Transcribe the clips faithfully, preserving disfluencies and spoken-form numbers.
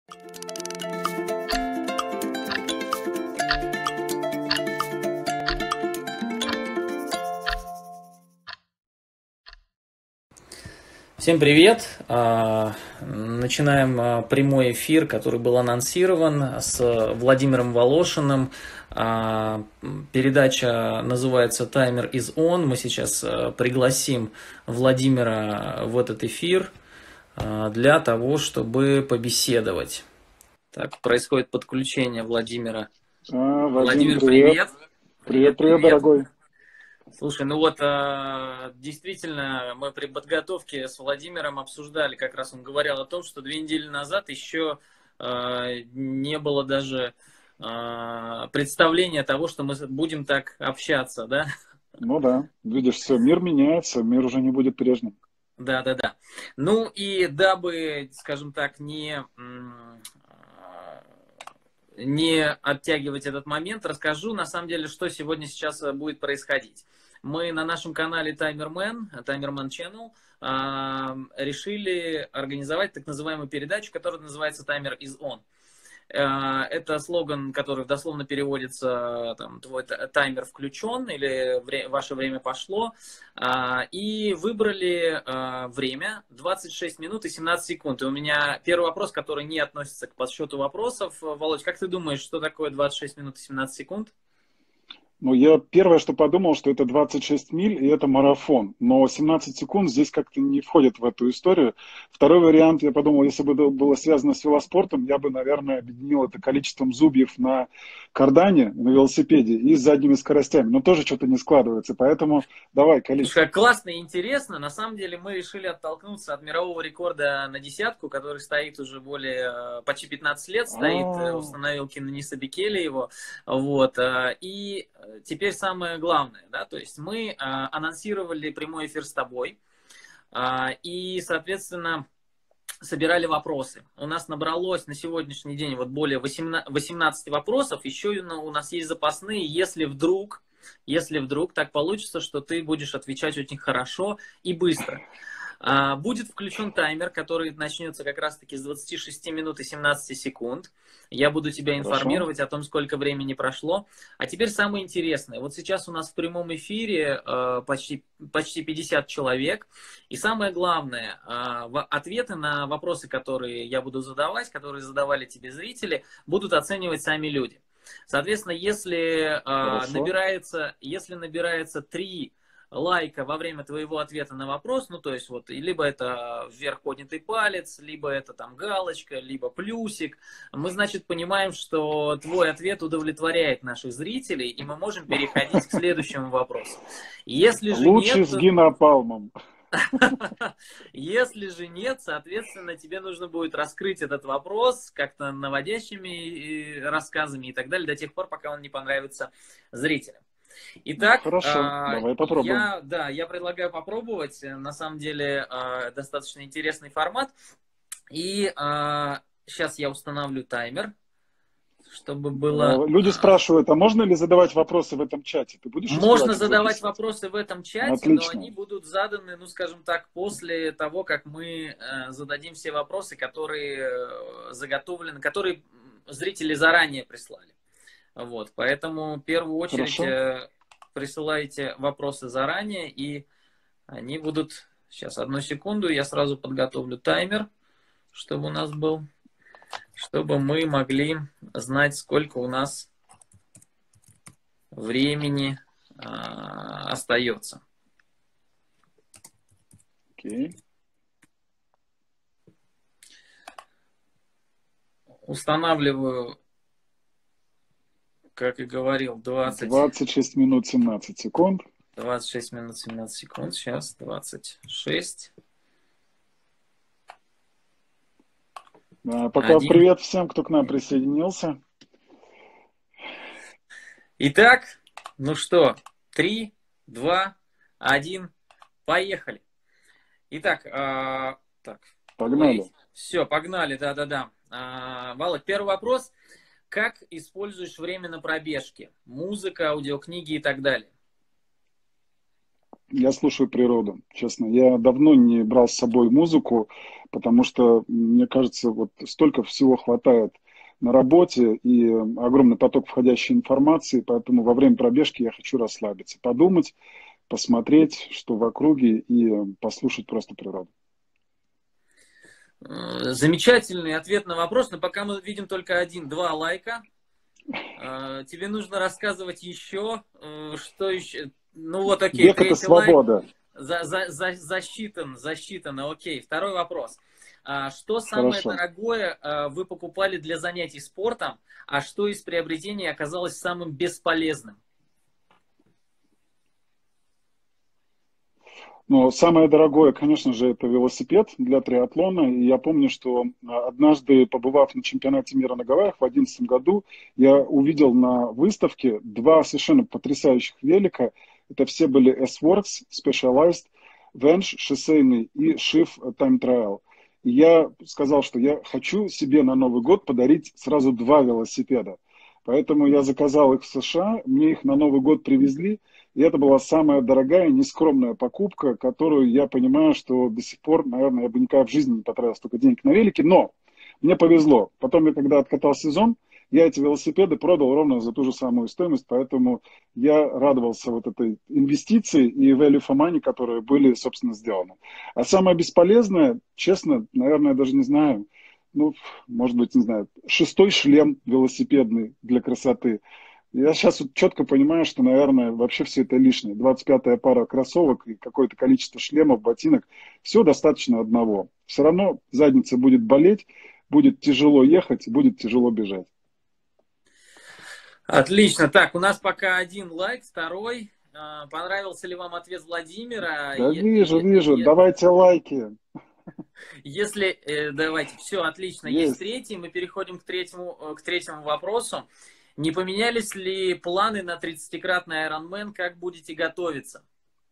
Всем привет! Начинаем прямой эфир, который был анонсирован с Владимиром Волошиным. Передача называется «Таймер is on». Мы сейчас пригласим Владимира в этот эфир для того, чтобы побеседовать. Так, происходит подключение Владимира. А, Вадим, Владимир, привет. привет! Привет, привет, дорогой. Слушай, ну вот, действительно, мы при подготовке с Владимиром обсуждали, как раз он говорил о том, что две недели назад еще не было даже представления того, что мы будем так общаться, да? Ну да, видишь, все, мир меняется, мир уже не будет прежним. Да, да, да. Ну и дабы, скажем так, не... не оттягивать этот момент, расскажу, на самом деле, что сегодня сейчас будет происходить. Мы на нашем канале Timerman, Timerman Channel, решили организовать так называемую передачу, которая называется «Timer is on». Это слоган, который дословно переводится, там, твой таймер включен или ваше время пошло. И выбрали время двадцать шесть минут и семнадцать секунд. И у меня первый вопрос, который не относится к подсчету вопросов. Володь, как ты думаешь, что такое двадцать шесть минут и семнадцать секунд? Ну, я первое, что подумал, что это двадцать шесть миль, и это марафон. Но семнадцать секунд здесь как-то не входит в эту историю. Второй вариант, я подумал, если бы это было связано с велоспортом, я бы, наверное, объединил это количеством зубьев на кардане, на велосипеде и с задними скоростями. Но тоже что-то не складывается, поэтому давай, количество. Слушай, классно и интересно. На самом деле мы решили оттолкнуться от мирового рекорда на десятку, который стоит уже более, почти пятнадцать лет, стоит, А-а-а. установил Кенниса Беккели его. Вот, и... Теперь самое главное, да, то есть мы а, анонсировали прямой эфир с тобой а, и, соответственно, собирали вопросы. У нас набралось на сегодняшний день вот более восемнадцать вопросов, еще у нас есть запасные, если вдруг, если вдруг так получится, что ты будешь отвечать очень хорошо и быстро. Будет включен таймер, который начнется как раз-таки с двадцати шести минут и семнадцати секунд. Я буду тебя информировать Хорошо. О том, сколько времени прошло. А теперь самое интересное. Вот сейчас у нас в прямом эфире э, почти, почти пятьдесят человек. И самое главное, э, ответы на вопросы, которые я буду задавать, которые задавали тебе зрители, будут оценивать сами люди. Соответственно, если, э, набирается, если набирается три лайка во время твоего ответа на вопрос, ну то есть вот либо это вверх поднятый палец, либо это там галочка, либо плюсик, мы, значит, понимаем, что твой ответ удовлетворяет наших зрителей, и мы можем переходить к следующему вопросу. Если же Лучше нет, с гинопалмом. Если же нет, соответственно, тебе нужно будет раскрыть этот вопрос как-то наводящими рассказами и так далее, до тех пор, пока он не понравится зрителям. Итак, Хорошо, а, давай попробуем. Я, да, я предлагаю попробовать. На самом деле а, достаточно интересный формат. И а, сейчас я установлю таймер, чтобы было... Люди спрашивают, а можно ли задавать вопросы в этом чате? Ты будешь Можно задавать вопросы в этом чате, Отлично. Но они будут заданы, ну, скажем так, после того, как мы э, зададим все вопросы, которые э, заготовлены, которые зрители заранее прислали. Вот, поэтому в первую очередь Хорошо. Присылайте вопросы заранее, и они будут... Сейчас, одну секунду, я сразу подготовлю таймер, чтобы у нас был, чтобы мы могли знать, сколько у нас времени а, остается. Окей. Устанавливаю, как и говорил, двадцать... двадцать шесть минут семнадцать секунд. двадцать шесть минут семнадцать секунд. Сейчас двадцать шесть. Да, пока Один. Привет всем, кто к нам присоединился. Итак, ну что, три, два, один, поехали. Итак, э, так. Погнали. Все, погнали, да-да-да. Э, Володь, первый вопрос. Как используешь время на пробежке? Музыка, аудиокниги и так далее. Я слушаю природу, честно. Я давно не брал с собой музыку, потому что, мне кажется, вот столько всего хватает на работе и огромный поток входящей информации, поэтому во время пробежки я хочу расслабиться, подумать, посмотреть, что в округе, и послушать просто природу. Замечательный ответ на вопрос, но пока мы видим только один-два лайка. Тебе нужно рассказывать еще, что еще. Ну вот, окей, Век — это третий лайк. свобода. За, за, за, засчитан, засчитан, окей. Второй вопрос. Что самое Хорошо. дорогое вы покупали для занятий спортом, а что из приобретений оказалось самым бесполезным? Но самое дорогое, конечно же, это велосипед для триатлона. И я помню, что однажды, побывав на чемпионате мира на Гавайях в две тысячи одиннадцатом году, я увидел на выставке два совершенно потрясающих велика. Это все были S-Works, Specialized, Venge, шоссейный и Shift Time Trial. И я сказал, что я хочу себе на Новый год подарить сразу два велосипеда. Поэтому я заказал их в США, мне их на Новый год привезли. И это была самая дорогая, нескромная покупка, которую я понимаю, что до сих пор, наверное, я бы никогда в жизни не потратил столько денег на велики. Но мне повезло. Потом, я когда откатал сезон, я эти велосипеды продал ровно за ту же самую стоимость. Поэтому я радовался вот этой инвестиции и value for money, которые были, собственно, сделаны. А самое бесполезное, честно, наверное, я даже не знаю, ну, может быть, не знаю, шестой шлем велосипедный для красоты. Я сейчас вот четко понимаю, что, наверное, вообще все это лишнее. двадцать пятая пара кроссовок и какое-то количество шлемов, ботинок. Все достаточно одного. Все равно задница будет болеть, будет тяжело ехать, будет тяжело бежать. Отлично. Так, у нас пока один лайк, второй. Понравился ли вам ответ Владимира? Да вижу, вижу. Давайте лайки. Если, давайте, все, отлично. Есть, Есть третий. Мы переходим к третьему, к третьему вопросу. Не поменялись ли планы на тридцатикратный Ironman? Как будете готовиться?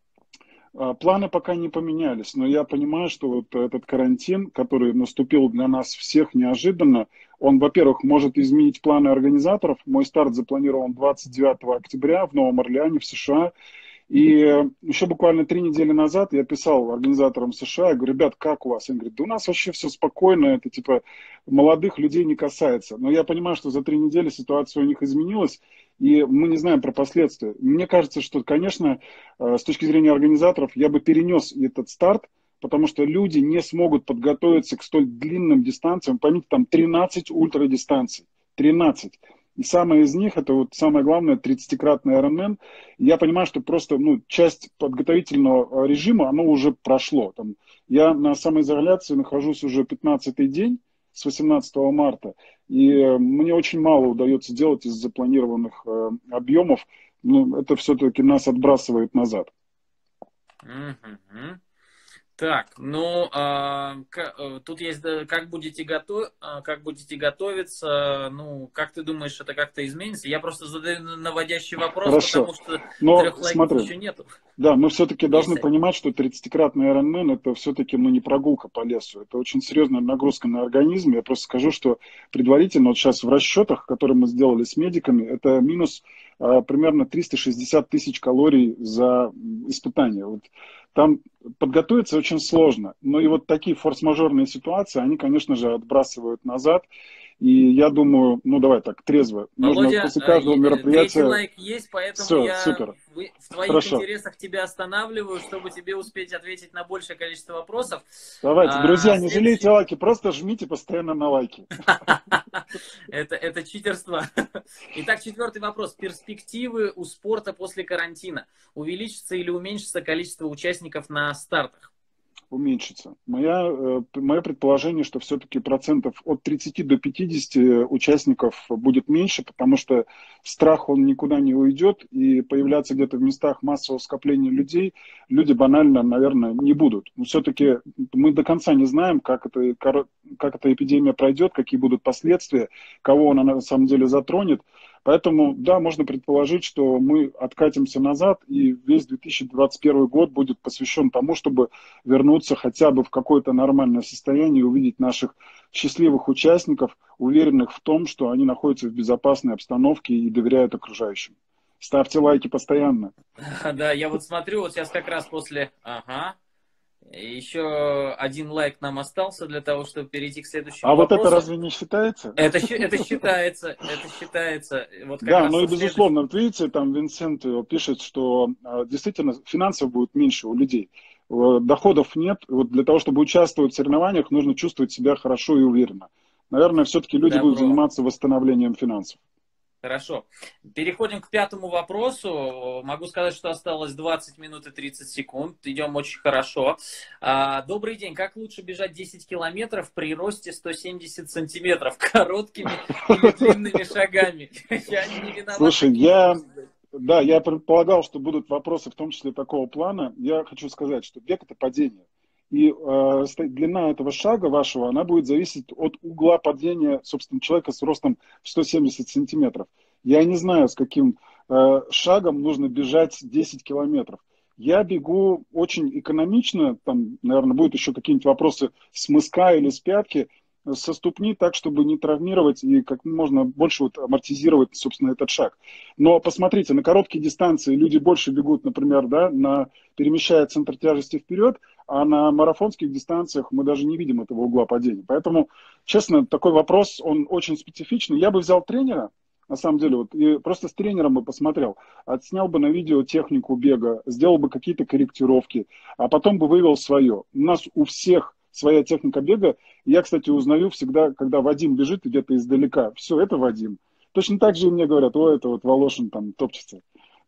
Планы пока не поменялись, но я понимаю, что вот этот карантин, который наступил для нас всех неожиданно, он, во-первых, может изменить планы организаторов. Мой старт запланирован двадцать девятого октября в Новом Орлеане в США. И еще буквально три недели назад я писал организаторам США, я говорю: ребят, как у вас? Они говорят: да у нас вообще все спокойно, это типа молодых людей не касается. Но я понимаю, что за три недели ситуация у них изменилась, и мы не знаем про последствия. Мне кажется, что, конечно, с точки зрения организаторов, я бы перенес этот старт, потому что люди не смогут подготовиться к столь длинным дистанциям. Поймите, там тринадцать ультрадистанций. тринадцать. И самое из них, это вот самое главное, тридцатикратный Ironman. Я понимаю, что просто ну, часть подготовительного режима, оно уже прошло. Там, я на самоизоляции нахожусь уже пятнадцатый день с восемнадцатого марта. И мне очень мало удается делать из запланированных э, объемов. Ну, это все-таки нас отбрасывает назад. Mm-hmm. Так, ну, а, к, тут есть, как будете, готов, как будете готовиться, ну, как ты думаешь, это как-то изменится? Я просто задаю наводящий вопрос, Хорошо. потому что Но, трех лайков смотри, еще нету. Да, мы все-таки должны есть. понимать, что тридцатикратный Ironman это все-таки ну, не прогулка по лесу, это очень серьезная нагрузка на организм. Я просто скажу, что предварительно, вот сейчас в расчетах, которые мы сделали с медиками, это минус а, примерно триста шестьдесят тысяч калорий за испытание. Вот. Там подготовиться очень сложно. Но и вот такие форс-мажорные ситуации, они, конечно же, отбрасывают назад. И я думаю, ну давай так, трезво. Володя, нужно после каждого мероприятия... Третий лайк есть, поэтому Все, я супер. в, в твоих Хорошо. интересах тебя останавливаю, чтобы тебе успеть ответить на большее количество вопросов. Давайте, друзья, а, не следующий... жалейте лайки, просто жмите постоянно на лайки. это, это читерство. Итак, четвертый вопрос. Перспективы у спорта после карантина. Увеличится или уменьшится количество участников на стартах? Уменьшится. Моя, мое предположение, что все-таки процентов от тридцати до пятидесяти участников будет меньше, потому что страх, он никуда не уйдет, и появляться где-то в местах массового скопления людей люди банально, наверное, не будут. Но все-таки мы до конца не знаем, как, это, как эта эпидемия пройдет, какие будут последствия, кого она на самом деле затронет. Поэтому, да, можно предположить, что мы откатимся назад, и весь две тысячи двадцать первый год будет посвящен тому, чтобы вернуться хотя бы в какое-то нормальное состояние и увидеть наших счастливых участников, уверенных в том, что они находятся в безопасной обстановке и доверяют окружающим. Ставьте лайки постоянно. Да, я вот смотрю, вот сейчас как раз после... Ага. Еще один лайк нам остался для того, чтобы перейти к следующему А вот это вопросу. разве не считается? Это, это считается, это считается. Вот как Да, раз ну и со следующим. безусловно, вот видите, там Винсент пишет, что а, действительно финансов будет меньше у людей. Э, Доходов нет. Вот для того, чтобы участвовать в соревнованиях, нужно чувствовать себя хорошо и уверенно. Наверное, все-таки люди будут Добро. заниматься восстановлением финансов. Хорошо. Переходим к пятому вопросу. Могу сказать, что осталось двадцать минут и тридцать секунд. Идем очень хорошо. А, добрый день. Как лучше бежать десять километров при росте сто семьдесят сантиметров? Короткими или длинными шагами? Я не виноват. Слушай, я, да, я предполагал, что будут вопросы, в том числе такого плана. Я хочу сказать, что бег – это падение. И э, длина этого шага вашего, она будет зависеть от угла падения, собственно, человека с ростом в сто семьдесят сантиметров. Я не знаю, с каким э, шагом нужно бежать десять километров. Я бегу очень экономично, там, наверное, будут еще какие-нибудь вопросы с мыска или с пятки, со ступни так, чтобы не травмировать и как можно больше вот амортизировать, собственно, этот шаг. Но посмотрите, на короткие дистанции люди больше бегут, например, да, на, перемещая центр тяжести вперед, а на марафонских дистанциях мы даже не видим этого угла падения. Поэтому, честно, такой вопрос, он очень специфичный. Я бы взял тренера, на самом деле, вот, и просто с тренером бы посмотрел, отснял бы на видео технику бега, сделал бы какие-то корректировки, а потом бы вывел свое. У нас у всех своя техника бега. Я, кстати, узнаю всегда, когда Вадим бежит где-то издалека. Все, это Вадим. Точно так же и мне говорят, о, это вот Волошин там топчется.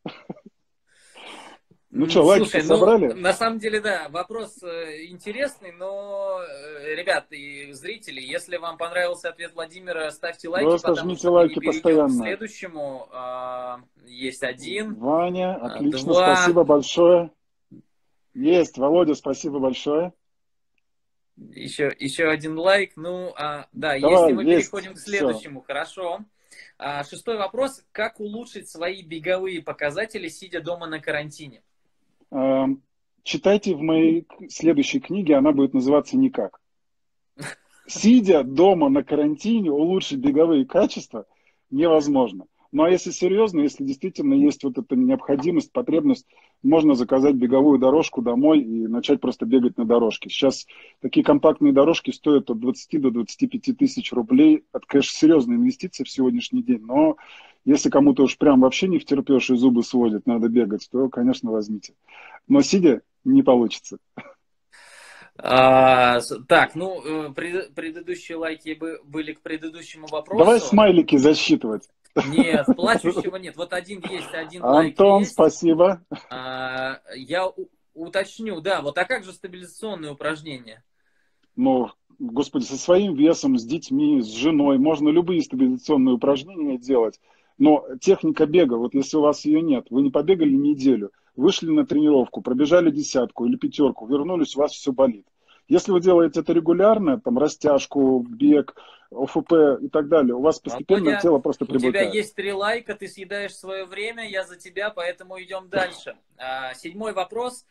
Ну что, лайки собрали? Ну, на самом деле, да, вопрос э, интересный, но, э, ребят и зрители, если вам понравился ответ Владимира, ставьте лайки, Просто потому жмите что лайки мы перейдем постоянно. к следующему. Э, есть один, Ваня, отлично, два. Спасибо большое. Есть, Володя, спасибо большое. Еще, еще один лайк. Ну, а, да, Давай, если мы есть, переходим к все. следующему, хорошо. А, шестой вопрос. Как улучшить свои беговые показатели, сидя дома на карантине? Читайте в моей следующей книге, она будет называться «Никак». Сидя дома на карантине, улучшить беговые качества невозможно. Ну а если серьезно, если действительно есть вот эта необходимость, потребность, можно заказать беговую дорожку домой и начать просто бегать на дорожке. Сейчас такие компактные дорожки стоят от двадцати до двадцати пяти тысяч рублей. Это, конечно, серьезная инвестиция в сегодняшний день, но если кому-то уж прям вообще не втерпешь и зубы сводит, надо бегать, то, конечно, возьмите. Но сидя не получится. А, так, ну, пред, предыдущие лайки были к предыдущему вопросу. Давай смайлики засчитывать. Нет, плачущего нет. Вот один есть, один Антон, лайк есть. Антон, спасибо. А, я уточню, да, вот а как же стабилизационные упражнения? Ну, господи, со своим весом, с детьми, с женой, можно любые стабилизационные упражнения делать. Но техника бега, вот если у вас ее нет, вы не побегали неделю, вышли на тренировку, пробежали десятку или пятерку, вернулись, у вас все болит. Если вы делаете это регулярно, там растяжку, бег, ОФП и так далее, у вас постепенно Володя, тело просто привыкает. У тебя есть три лайка, ты съедаешь свое время, я за тебя, поэтому идем дальше. А, седьмой вопрос.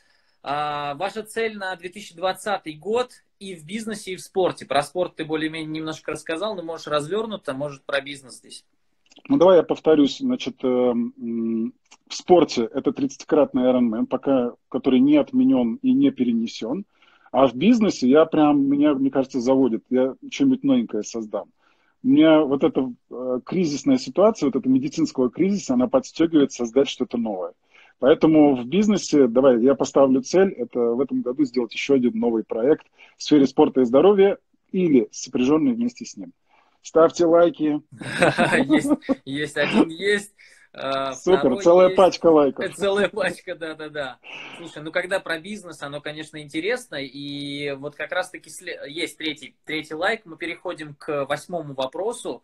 А, ваша цель на две тысячи двадцатый год и в бизнесе, и в спорте. Про спорт ты более-менее немножко рассказал, но можешь развернуться, может про бизнес здесь. Ну, давай я повторюсь. Значит, э, в спорте это тридцатикратный Ironman, пока, который не отменен и не перенесен. А в бизнесе я прям, меня, мне кажется, заводит. Я что-нибудь новенькое создам. У меня вот эта э, кризисная ситуация, вот эта медицинского кризиса, она подстегивает создать что-то новое. Поэтому в бизнесе, давай, я поставлю цель, это в этом году сделать еще один новый проект в сфере спорта и здоровья или сопряженный вместе с ним. Ставьте лайки. Есть, есть один есть. Супер, целая есть. Пачка лайков. Целая пачка, да-да-да. Слушай, ну когда про бизнес, оно, конечно, интересно. И вот как раз-таки есть третий, третий лайк. Мы переходим к восьмому вопросу.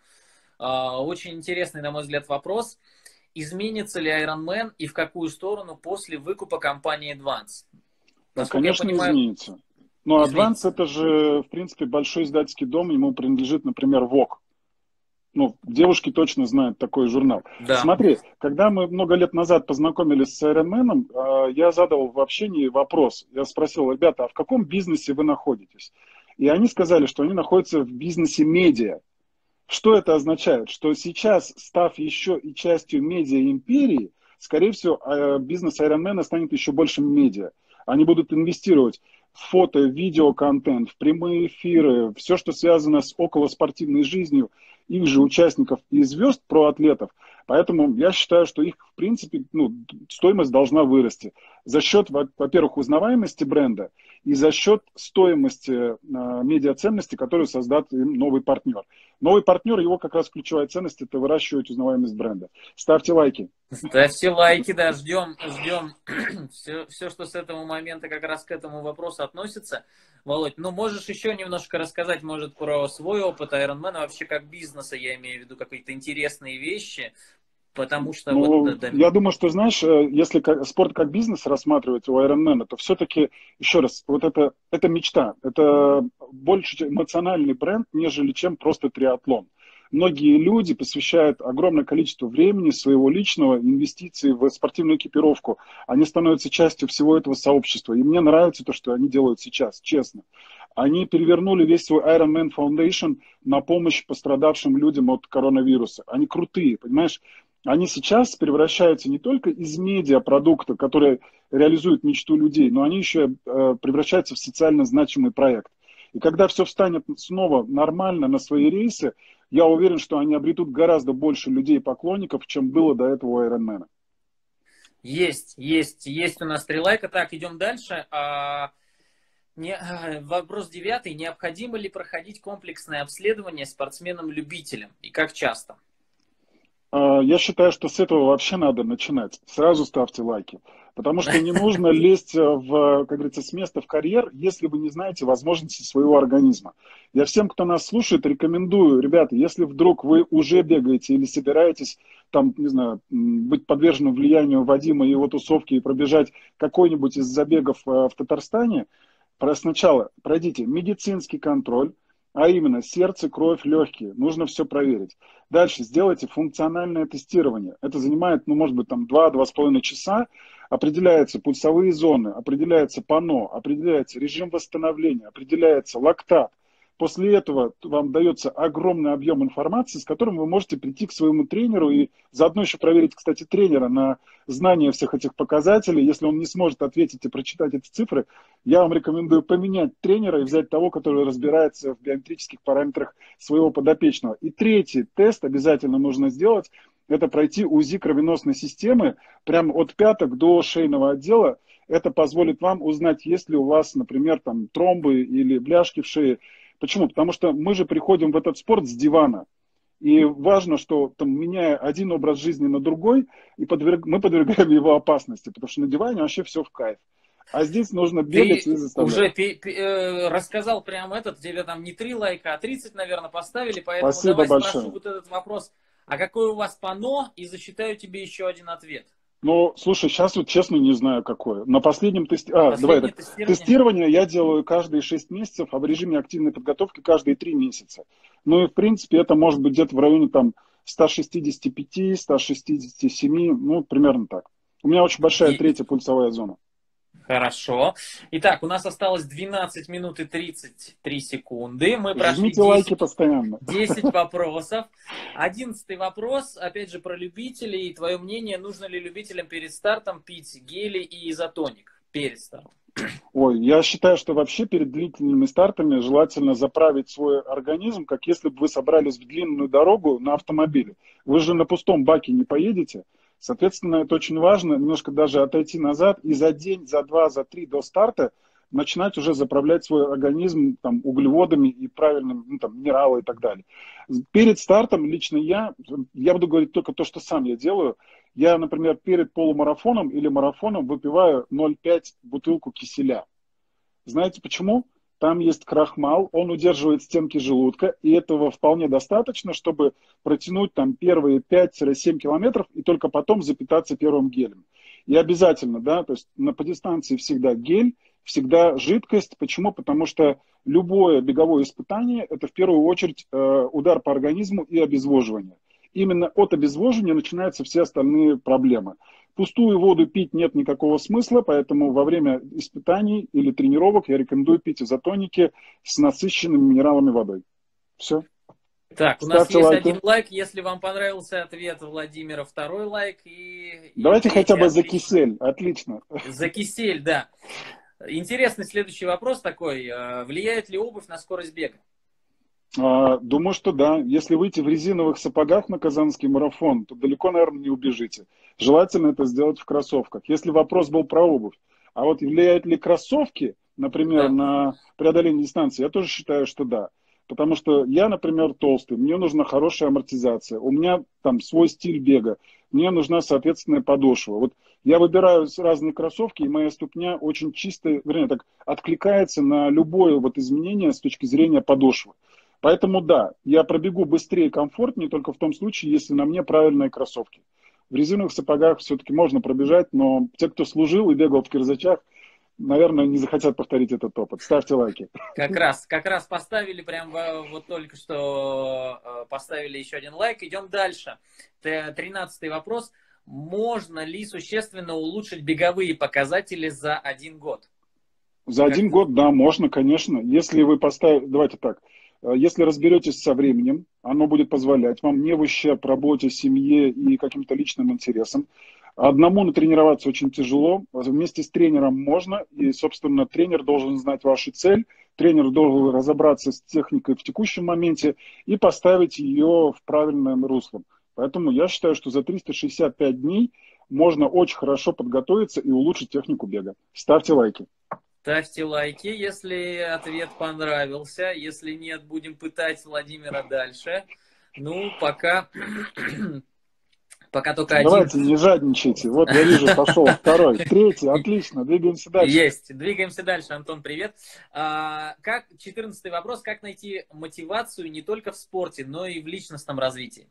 Очень интересный, на мой взгляд, вопрос. Изменится ли Ironman и в какую сторону после выкупа компании Advance? Насколько конечно, я понимаю, изменится. Но Advance это же, в принципе, большой издательский дом, ему принадлежит, например, вог. Ну, девушки точно знают такой журнал. Да. Смотри, когда мы много лет назад познакомились с Ironman, я задал в общении вопрос. Я спросил, ребята, а в каком бизнесе вы находитесь? И они сказали, что они находятся в бизнесе медиа. Что это означает? Что сейчас, став еще и частью медиа-империи, скорее всего, э, бизнес Ironman станет еще большим медиа. Они будут инвестировать в фото, видео-контент, в прямые эфиры, все, что связано с околоспортивной жизнью их же участников и звезд, проатлетов. Поэтому я считаю, что их, в принципе, ну, стоимость должна вырасти за счет, во-первых, узнаваемости бренда и за счет стоимости э, медиаценности, которую создаст им новый партнер. Новый партнер, его как раз ключевая ценность – это выращивать узнаваемость бренда. Ставьте лайки. Ставьте лайки, да, ждем, ждем все, все, что с этого момента как раз к этому вопросу относится. Володь, ну можешь еще немножко рассказать, может, про свой опыт Ironman, вообще как бизнеса, я имею в виду какие-то интересные вещи, потому что Ну, вот... Да, я думаю, что, знаешь, если спорт как бизнес рассматривать у Ironman, то все-таки, еще раз, вот это, это мечта, это больше эмоциональный бренд, нежели чем просто триатлон. Многие люди посвящают огромное количество времени своего личного, инвестиций в спортивную экипировку. Они становятся частью всего этого сообщества. И мне нравится то, что они делают сейчас, честно. Они перевернули весь свой Ironman Foundation на помощь пострадавшим людям от коронавируса. Они крутые, понимаешь? Они сейчас превращаются не только из медиапродукта, который реализует мечту людей, но они еще э, превращаются в социально значимый проект. И когда все встанет снова нормально на свои рейсы, я уверен, что они обретут гораздо больше людей-поклонников, чем было до этого у Ironman. Есть, есть, есть у нас три лайка. Так, идем дальше. А, не, вопрос девятый. Необходимо ли проходить комплексное обследование спортсменам-любителям? И как часто? Я считаю, что с этого вообще надо начинать. Сразу ставьте лайки. Потому что не нужно лезть, в, как говорится, с места в карьер, если вы не знаете возможности своего организма. Я всем, кто нас слушает, рекомендую, ребята, если вдруг вы уже бегаете или собираетесь, там, не знаю, быть подверженным влиянию Вадима и его тусовки и пробежать какой-нибудь из забегов в Татарстане, сначала пройдите медицинский контроль, а именно сердце, кровь, легкие. Нужно все проверить. Дальше сделайте функциональное тестирование. Это занимает, ну, может быть, там два-два с половиной часа. Определяются пульсовые зоны, определяется пано, определяется режим восстановления, определяется лактат. После этого вам дается огромный объем информации, с которым вы можете прийти к своему тренеру и заодно еще проверить, кстати, тренера на знание всех этих показателей. Если он не сможет ответить и прочитать эти цифры, я вам рекомендую поменять тренера и взять того, который разбирается в биометрических параметрах своего подопечного. И третий тест обязательно нужно сделать, это пройти УЗИ кровеносной системы прямо от пяток до шейного отдела. Это позволит вам узнать, есть ли у вас, например, там, тромбы или бляшки в шее. Почему? Потому что мы же приходим в этот спорт с дивана. И важно, что там, меняя один образ жизни на другой, и подверг... мы подвергаем его опасности, потому что на диване вообще все в кайф. А здесь нужно бегать Ты и заставлять. уже пи- пи- э, рассказал прямо этот, тебе там не три лайка, а тридцать, наверное, поставили, поэтому Спасибо давай большое. спрошу вот этот вопрос. А какой у вас пано? И засчитаю тебе еще один ответ. Ну, слушай, сейчас вот честно не знаю какое. На последнем тести... а, давай, так. тестирование? Тестирование я делаю каждые шесть месяцев, а в режиме активной подготовки каждые три месяца. Ну и в принципе это может быть где-то в районе там сто шестьдесят пять - сто шестьдесят семь, ну примерно так. У меня очень большая И... третья пульсовая зона. Хорошо. Итак, у нас осталось двенадцать минут и тридцать три секунды. Мы прошли Жмите лайки постоянно. десять вопросов. Одиннадцатый вопрос, опять же, про любителей. Твое мнение, нужно ли любителям перед стартом пить гели и изотоник перед стартом? Ой, я считаю, что вообще перед длительными стартами желательно заправить свой организм, как если бы вы собрались в длинную дорогу на автомобиле. Вы же на пустом баке не поедете. Соответственно, это очень важно, немножко даже отойти назад и за день, за два, за три до старта начинать уже заправлять свой организм там, углеводами и правильным, ну, там, минералы и так далее. Перед стартом лично я, я буду говорить только то, что сам я делаю. Я, например, перед полумарафоном или марафоном выпиваю ноль целых пять бутылку киселя. Знаете почему? Там есть крахмал, он удерживает стенки желудка, и этого вполне достаточно, чтобы протянуть там первые пять-семь километров и только потом запитаться первым гелем. И обязательно, да, то есть на, по дистанции всегда гель, всегда жидкость. Почему? Потому что любое беговое испытание – это в первую очередь э, удар по организму и обезвоживание. Именно от обезвоживания начинаются все остальные проблемы. Пустую воду пить нет никакого смысла, поэтому во время испытаний или тренировок я рекомендую пить изотоники с насыщенными минералами водой. Все. Так, у нас Ставьте есть лайки. один лайк. Если вам понравился ответ Владимира, второй лайк. И, и Давайте хотя третий, бы за отлично. кисель. Отлично. За кисель, да. Интересный следующий вопрос такой. Э, Влияет ли обувь на скорость бега? А, Думаю, что да. Если выйти в резиновых сапогах на Казанский марафон, то далеко, наверное, не убежите. Желательно это сделать в кроссовках. Если вопрос был про обувь. А вот влияют ли кроссовки, например, Да. на преодоление дистанции, я тоже считаю, что да. Потому что я, например, толстый, мне нужна хорошая амортизация, у меня там свой стиль бега, мне нужна соответственная подошва. Вот я выбираю разные кроссовки, и моя ступня очень чистая, вернее, так откликается на любое вот изменение с точки зрения подошвы. Поэтому да, я пробегу быстрее и комфортнее только в том случае, если на мне правильные кроссовки. В резиновых сапогах все-таки можно пробежать, но те, кто служил и бегал в кирзачах, наверное, не захотят повторить этот опыт. Ставьте лайки. Как раз, как раз поставили, прям вот только что э, поставили еще один лайк. Идем дальше. Тринадцатый вопрос. Можно ли существенно улучшить беговые показатели за один год? За Как один вы... год, да, можно, конечно. Если вы поставите, давайте так, если разберетесь со временем, оно будет позволять вам не в ущерб работе, семье и каким-то личным интересам. Одному натренироваться очень тяжело, вместе с тренером можно, и, собственно, тренер должен знать вашу цель, тренер должен разобраться с техникой в текущем моменте и поставить ее в правильном русло. Поэтому я считаю, что за триста шестьдесят пять дней можно очень хорошо подготовиться и улучшить технику бега. Ставьте лайки. Ставьте лайки, если ответ понравился. Если нет, будем пытать Владимира дальше. Ну, пока, пока только один. Давайте, не жадничайте. Вот я вижу, пошел второй, третий. Отлично, двигаемся дальше. Есть. Двигаемся дальше, Антон, привет. А, как, четырнадцатый вопрос. Как найти мотивацию не только в спорте, но и в личностном развитии?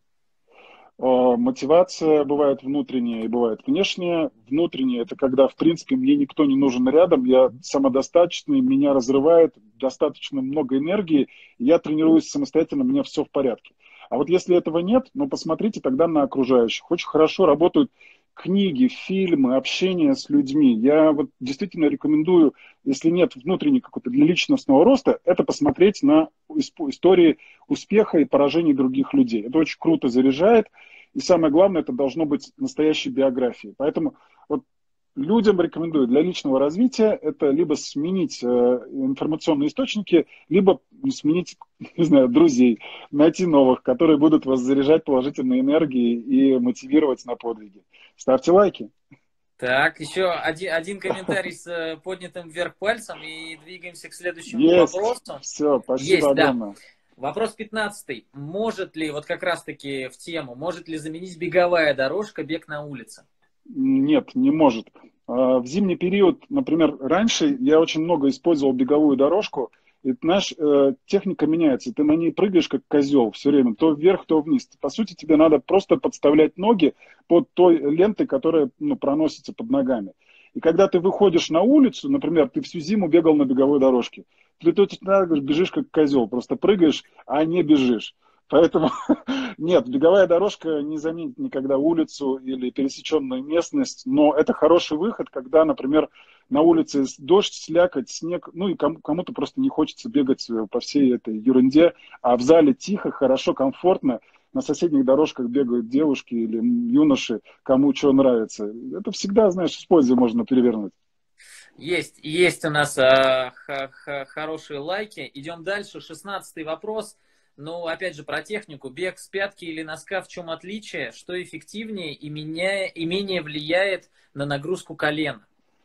Мотивация бывает внутренняя и бывает внешняя. Внутренняя – это когда, в принципе, мне никто не нужен рядом, я самодостаточный, меня разрывает, достаточно много энергии, я тренируюсь самостоятельно, у меня все в порядке. А вот если этого нет, ну, посмотрите тогда на окружающих. Очень хорошо работают книги, фильмы, общение с людьми. Я вот действительно рекомендую, если нет внутренней какой-то для личностного роста, это посмотреть на истории успеха и поражений других людей. Это очень круто заряжает. И самое главное, это должно быть настоящей биографией. Поэтому вот людям рекомендую для личного развития это либо сменить э, информационные источники, либо сменить, не знаю, друзей, найти новых, которые будут вас заряжать положительной энергией и мотивировать на подвиги. Ставьте лайки. Так, еще один, один комментарий с поднятым вверх пальцем и двигаемся к следующему Есть. вопросу. Все, спасибо Есть, огромное. Да. Вопрос пятнадцатый. Может ли, вот как раз-таки в тему, может ли заменить беговая дорожка бег на улице? Нет, не может. В зимний период, например, раньше я очень много использовал беговую дорожку, и, знаешь, техника меняется, ты на ней прыгаешь как козел все время, то вверх, то вниз. По сути, тебе надо просто подставлять ноги под той лентой, которая, ну, проносится под ногами. И когда ты выходишь на улицу, например, ты всю зиму бегал на беговой дорожке, ты точно бежишь как козел, просто прыгаешь, а не бежишь. Поэтому нет, беговая дорожка не заменит никогда улицу или пересеченную местность, но это хороший выход, когда, например, на улице дождь, слякоть, снег, ну и кому-то просто не хочется бегать по всей этой ерунде, а в зале тихо, хорошо, комфортно, на соседних дорожках бегают девушки или юноши, кому что нравится. Это всегда, знаешь, с пользой можно перевернуть. Есть, есть у нас э, х- х- хорошие лайки. Идем дальше. Шестнадцатый вопрос. Ну, опять же, про технику. Бег с пятки или носка, в чем отличие? Что эффективнее и, меня, и менее влияет на нагрузку колена?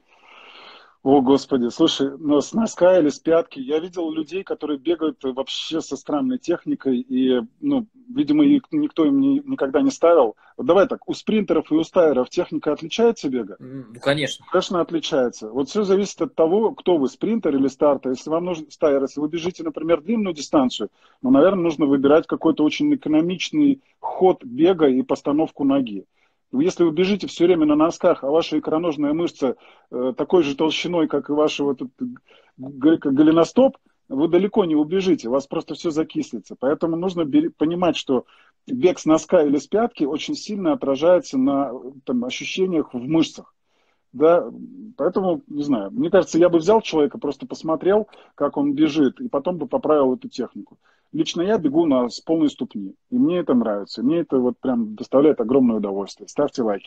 О, Господи, слушай, ну, с носка или с пятки. Я видел людей, которые бегают вообще со странной техникой, и, ну, видимо, их никто им не, никогда не ставил. Вот давай так, у спринтеров и у стайеров техника отличается бега? Ну, конечно. Конечно, отличается. Вот все зависит от того, кто вы, спринтер или стартер. Если вам нужен стайер, если вы бежите, например, длинную дистанцию, ну, наверное, нужно выбирать какой-то очень экономичный ход бега и постановку ноги. Если вы бежите все время на носках, а ваша икроножная мышца э, такой же толщиной, как и ваш вот этот голеностоп, вы далеко не убежите, у вас просто все закислится. Поэтому нужно понимать, что бег с носка или с пятки очень сильно отражается на там, ощущениях в мышцах. Да, поэтому, не знаю, мне кажется, я бы взял человека, просто посмотрел, как он бежит, и потом бы поправил эту технику. лично я бегу на, с полной ступни. И мне это нравится. И мне это вот прям доставляет огромное удовольствие. Ставьте лайки.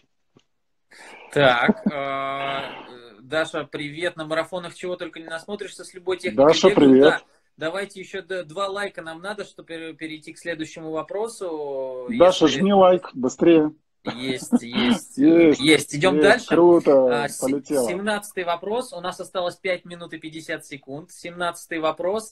Так, э, Даша, привет. На марафонах чего только не насмотришься с любой техникой Даша, бегают. привет. Да, давайте еще два лайка нам надо, чтобы перейти к следующему вопросу. Даша, Если... жми лайк, быстрее. Есть, есть, Есть, есть. Идем есть, дальше. круто, полетело. Семнадцатый вопрос. У нас осталось пять минут и пятьдесят секунд. Семнадцатый вопрос.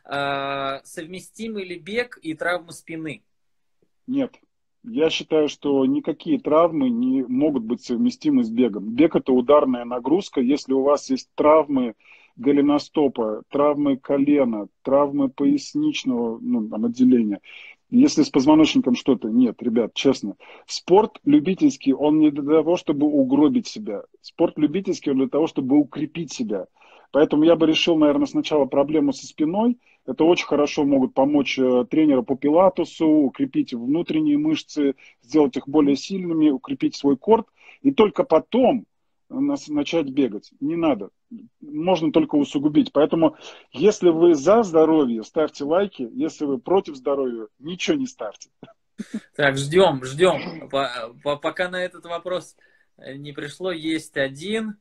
Совместимы ли бег и травмы спины? Нет. Я считаю, что никакие травмы не могут быть совместимы с бегом. Бег – это ударная нагрузка. Если у вас есть травмы голеностопа, травмы колена, травмы поясничного ну, там, отделения, если с позвоночником что-то, нет, ребят, честно. Спорт любительский, он не для того, чтобы угробить себя. Спорт любительский, он для того, чтобы укрепить себя. Поэтому я бы решил, наверное, сначала проблему со спиной. Это очень хорошо могут помочь тренеру по пилатесу, укрепить внутренние мышцы, сделать их более сильными, укрепить свой корт. И только потом начать бегать. Не надо. Можно только усугубить. Поэтому, если вы за здоровье, ставьте лайки. Если вы против здоровья, ничего не ставьте. Так, ждем, ждем. Пока на этот вопрос не пришло, есть один.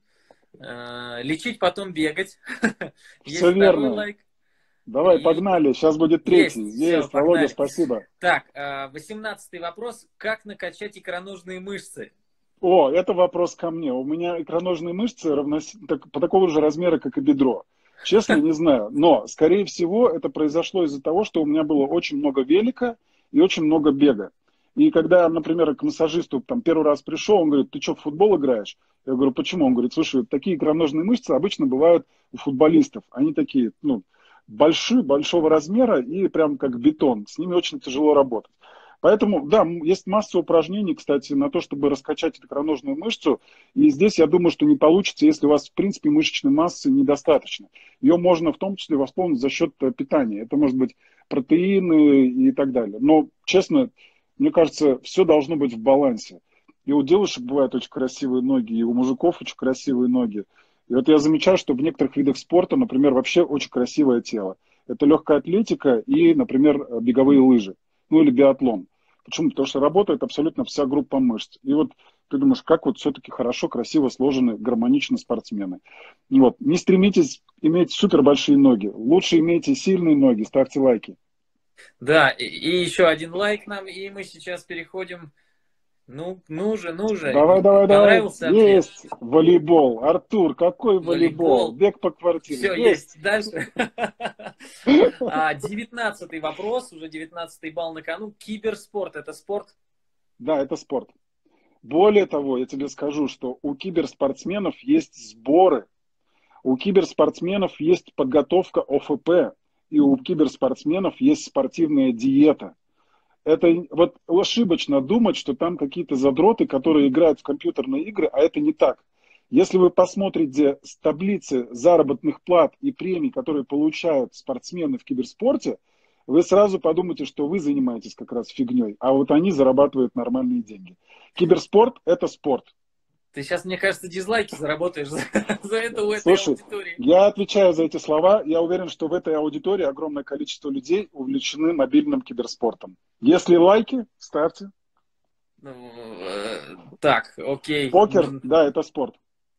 Лечить, потом бегать. Есть Все второй верно. лайк. Давай, И... погнали. Сейчас будет третий. Есть, Есть, все, Володя, спасибо. Так, восемнадцатый вопрос. Как накачать икроножные мышцы? О, это вопрос ко мне. У меня икроножные мышцы равнос... так, по такого же размера, как и бедро. Честно, не знаю. Но, скорее всего, это произошло из-за того, что у меня было очень много велика и очень много бега. И когда, например, к массажисту там, первый раз пришел, он говорит, ты что, в футбол играешь? Я говорю, почему? Он говорит, слушай, такие икроножные мышцы обычно бывают у футболистов. Они такие, ну, большие, большого размера и прям как бетон. С ними очень тяжело работать. Поэтому, да, есть масса упражнений, кстати, на то, чтобы раскачать икроножную мышцу. И здесь я думаю, что не получится, если у вас, в принципе, мышечной массы недостаточно. Ее можно в том числе восполнить за счет питания. Это может быть протеины и так далее. Но, честно, мне кажется, все должно быть в балансе. И у девушек бывают очень красивые ноги, и у мужиков очень красивые ноги. И вот я замечаю, что в некоторых видах спорта, например, вообще очень красивое тело. Это легкая атлетика и, например, беговые лыжи. Ну или биатлон. Почему? Потому что работает абсолютно вся группа мышц. И вот ты думаешь, как вот все-таки хорошо, красиво сложены, гармонично спортсмены. Вот. Не стремитесь иметь супер большие ноги. Лучше имейте сильные ноги. Ставьте лайки. Да, и, и еще один лайк нам, и мы сейчас переходим. Ну, ну же, ну же. Давай, давай, давай. Понравился ответ? Есть волейбол. Артур, какой волейбол? Волейбол. Бег по квартире. Все, есть. есть. Дальше. Девятнадцатый вопрос, уже девятнадцатый балл на кону. Киберспорт – это спорт? Да, это спорт. Более того, я тебе скажу, что у киберспортсменов есть сборы, у киберспортсменов есть подготовка О Ф П, и у киберспортсменов есть спортивная диета. Это вот ошибочно думать, что там какие-то задроты, которые играют в компьютерные игры, а это не так. Если вы посмотрите с таблицы заработных плат и премий, которые получают спортсмены в киберспорте, вы сразу подумаете, что вы занимаетесь как раз фигней, а вот они зарабатывают нормальные деньги. Киберспорт – это спорт. Ты сейчас, мне кажется, дизлайки заработаешь за, за это у этой Слушай, аудитории. Я отвечаю за эти слова. Я уверен, что в этой аудитории огромное количество людей увлечены мобильным киберспортом. Если лайки, ставьте. Ну, э, так, окей. Покер, ну, да, это спорт.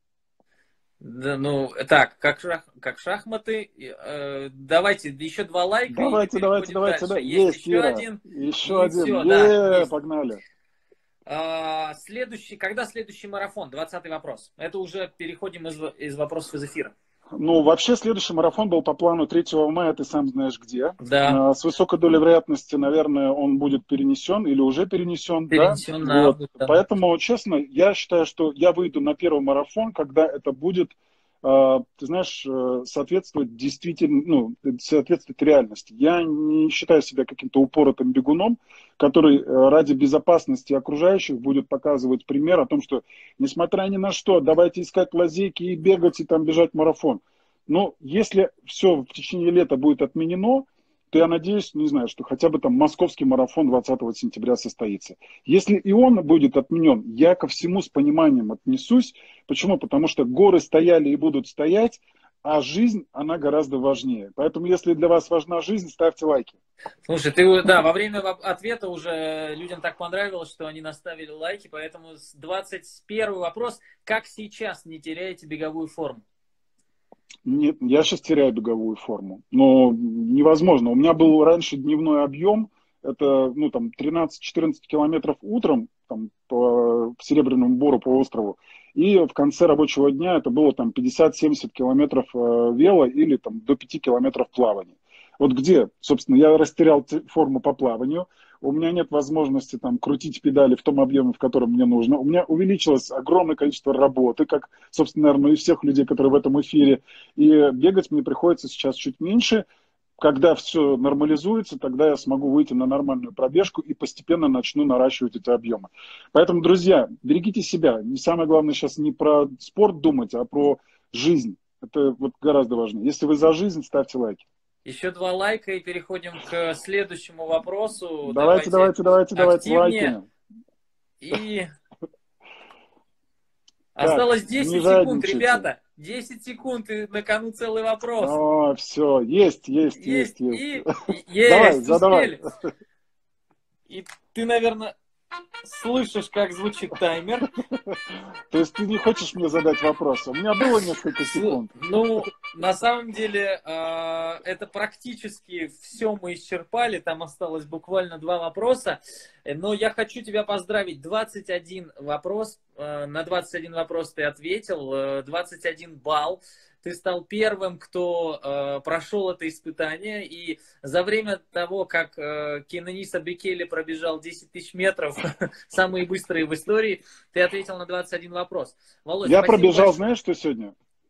Да, ну, так, как, шах, как шахматы. Э, давайте еще два лайка. Давайте, и давайте, давайте. дальше. Да. Есть, Есть, еще Ира. один. Еще один. Все, Е, да, есть. Погнали. А, следующий, когда следующий марафон? Двадцатый вопрос. Это уже переходим из, из вопросов из эфира. Ну, вообще, следующий марафон был по плану третьего мая, ты сам знаешь где. Да. С высокой долей вероятности, наверное, он будет перенесен или уже перенесен. Перенесен да? на Вот. август, да. Поэтому, честно, я считаю, что я выйду на первый марафон, когда это будет, ты знаешь, соответствовать действительно, ну, соответствовать реальности. Я не считаю себя каким-то упоротым бегуном, который ради безопасности окружающих будет показывать пример о том, что, несмотря ни на что, давайте искать лазейки и бегать, и там бежать марафон. Но если все в течение лета будет отменено, то я надеюсь, не знаю, что хотя бы там московский марафон двадцатого сентября состоится. Если и он будет отменен, я ко всему с пониманием отнесусь. Почему? Потому что горы стояли и будут стоять, а жизнь, она гораздо важнее. Поэтому, если для вас важна жизнь, ставьте лайки. Слушай, ты, да, во время ответа уже людям так понравилось, что они наставили лайки, поэтому двадцать первый вопрос. Как сейчас не теряете беговую форму? Нет, я сейчас теряю беговую форму. Но невозможно. У меня был раньше дневной объем, это ну, там, тринадцать-четырнадцать километров утром там, по Серебряному Бору, по острову. И в конце рабочего дня это было там пятьдесят-семьдесят километров э, вело или там, до пяти километров плавания. Вот где, собственно, я растерял форму по плаванию, у меня нет возможности там крутить педали в том объеме, в котором мне нужно. У меня увеличилось огромное количество работы, как, собственно, наверное, и всех людей, которые в этом эфире. И бегать мне приходится сейчас чуть меньше. Когда все нормализуется, тогда я смогу выйти на нормальную пробежку и постепенно начну наращивать эти объемы. Поэтому, друзья, берегите себя. И самое главное сейчас не про спорт думать, а про жизнь. Это вот гораздо важнее. Если вы за жизнь, ставьте лайки. Еще два лайка и переходим к следующему вопросу. Давайте, давайте, давайте, давайте, лайки. И осталось десять секунд, ребята. десять секунд, и на кону целый вопрос. О, все, есть, есть, есть, есть. И, есть, давай, задавай. И ты, наверное, слышишь, как звучит таймер. То есть ты не хочешь мне задать вопрос? У меня было несколько секунд. Ну, на самом деле, это практически все мы исчерпали. Там осталось буквально два вопроса. Но я хочу тебя поздравить. двадцать один вопрос. На двадцать один вопрос ты ответил. двадцать один балл. Ты стал первым, кто э, прошел это испытание. И за время того, как э, Кенаниса Бекеле пробежал десять тысяч метров, самые быстрые в истории, ты ответил на двадцать один вопрос. Володь, я пробежал, большое. Знаешь, что сегодня?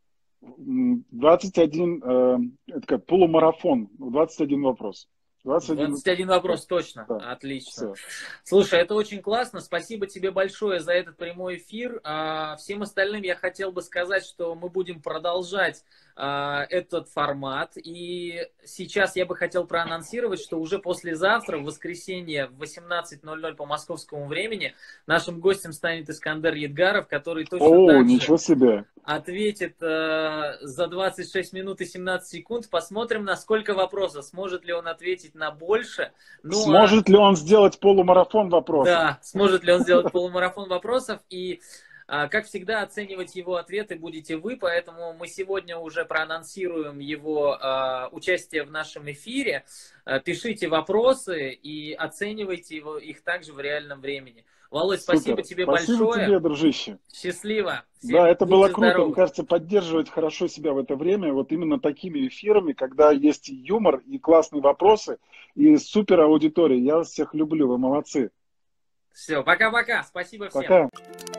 двадцать один, э, это как полумарафон, двадцать один вопрос. двадцать один, двадцать один вопрос, точно. Да. Отлично. Все. Слушай, это очень классно. Спасибо тебе большое за этот прямой эфир. Всем остальным я хотел бы сказать, что мы будем продолжать этот формат. И сейчас я бы хотел проанонсировать, что уже послезавтра, в воскресенье, в восемнадцать ноль ноль по московскому времени, нашим гостем станет Искандер Едгаров, который точно О, так ничего же себе. ответит э, за двадцать шесть минут и семнадцать секунд. Посмотрим, на сколько вопросов. Сможет ли он ответить на больше. Ну, сможет а... ли он сделать полумарафон вопросов? Да, сможет ли он сделать полумарафон вопросов. И, э, как всегда, оценивать его ответы будете вы. Поэтому мы сегодня уже проанонсируем его э, участие в нашем эфире. Э, пишите вопросы и оценивайте его, их также в реальном времени. Володь, Супер. Спасибо тебе спасибо большое. тебе, дружище. Счастливо. Всем да, это было круто. Здоровы. Мне кажется, поддерживать хорошо себя в это время вот именно такими эфирами, когда есть юмор и классные вопросы, и супер аудитория. Я вас всех люблю, вы молодцы. Все, пока-пока. Спасибо всем. Пока.